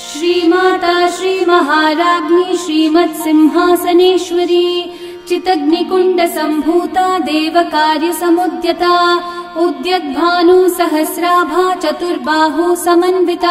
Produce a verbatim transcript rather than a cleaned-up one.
श्रीमाता श्रीमहाराज्ञी श्रीमत्सिंहासनेश्वरी चितग्निकुण्ड सम्भूता देवकार्यसमुद्यता उद्यद्भानु सहस्राभा चतुर्बाहु समन्विता।